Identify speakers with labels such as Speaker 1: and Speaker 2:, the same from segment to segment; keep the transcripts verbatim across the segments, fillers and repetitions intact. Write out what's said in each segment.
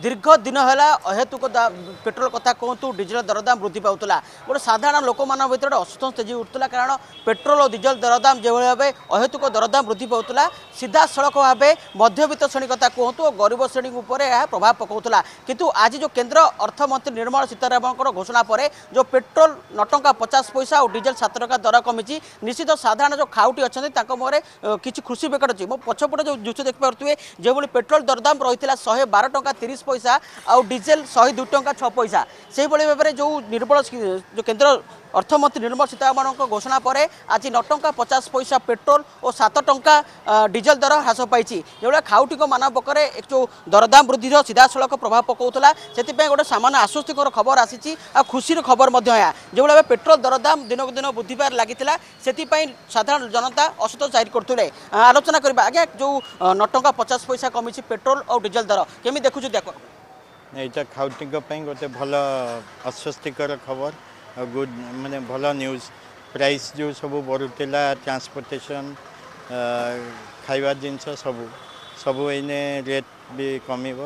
Speaker 1: दीर्घ दिन है अहेतुक पेट्रोल कथा कहतु डीजेल दरदाम वृद्धि पाला गोटे साधारण लोक मान भर असंतोष तेजी उठूला कारण पेट्रोल और डीजेल दरदाम जो भाव अहेतुक दरदाम वृद्धि पाला सीधा सड़क भाव मध्यवित्त श्रेणी कथा कहतु और गरीब श्रेणी यह प्रभाव पकाउला किंतु आज जो केन्द्र अर्थमंत्री निर्मला सीतारमण घोषणा पर जो पेट्रोल नौ टंका पचास पैसा और डीजेल सात टंका दर कमी निश्चित साधारण जो खाउटी अच्छा मुहर किसी खुशी बेकट अच्छी मो पछपटे जो दृश्य देखिपे जो पेट्रोल दरदाम रही है शहे बार टंका तीस पैसा आउ डीजेल शहे दुई टंका छः पैसा से भाव में जो निर्मल जो केन्द्र अर्थमंत्री निर्मला सीतारमण घोषणा पर आज नौ टंका पचास पैसा पेट्रोल और सात टंका डीजेल दर ह्रास पाई जो खाउटी मान पकड़े एक जो दरदाम वृद्धि सीधा सड़क प्रभाव पकाउला से गोटे सामान्य आश्वस्तिकर खबर आसी खुशी खबर जो भाव पेट्रोल दरदाम दिनक दिन वृद्धि पार लगी से साधारण जनता असंतोष जाहिर करते आलोचना करवा आज्ञा जो नौ टंका पचास पैसा कमी पेट्रोल और डीजेल दर केमी देखुँ देख
Speaker 2: यहाँ खाउटी गोटे भल आश्वस्तिकर खबर गुड माने भल न्यूज प्राइस जो सब बढ़ुला ट्रांसपोर्टेशन खाइबा जिनस सब सब एने रेट भी कमिब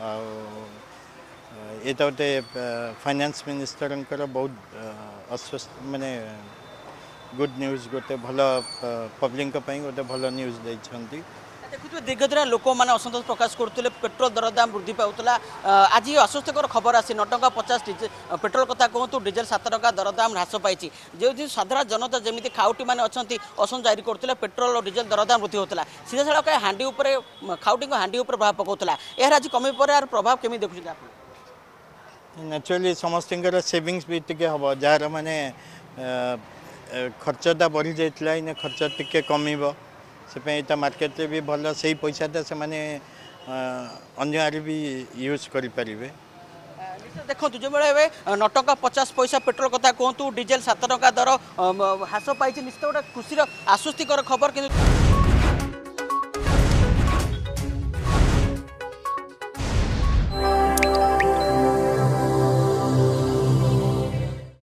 Speaker 2: ये गोटे फाइनेंस मिनिस्टर बहुत आश्वस्त माने गुड न्यूज गोटे भल पब्लिक गोटे भल न्यूज देइछंती
Speaker 1: देखुए दीर्घ दिन लोक मैंने असंतोष प्रकाश करते पेट्रोल दरदाम वृद्धि पाला आज अस्वस्थकर खबर आसी नौ टंका पचास पेट्रोल कथा कहतु डीजेल सात टंका दरदाम ह्रास पाई जो साधारण जनता जमी खाउटी मैंने अच्छा असंतोष जाहिर करते पेट्रोल और डीजेल दरदाम वृद्धि होता सीधा सड़क हांडी उपर खाउटी हांडी उपर प्रभाव पकाउला यार आज कमी पर यार प्रभाव केमी देखुं
Speaker 2: एक्चुअली समस्त सेविंग्स भी टिके हम जार माने खर्चटा बढ़ी जाइए इन खर्च टिके कमिब से मार्केट भी भल से पैसाटा से माने अन्य आरे भी यूज करें
Speaker 1: देखो जो भाव नौ टंका पचास पैसा पेट्रोल कथा कहतु डीजेल सात टंका दर ह्रास पाई निश्चित गोटे खुशी आश्वस्तिकर खबर कि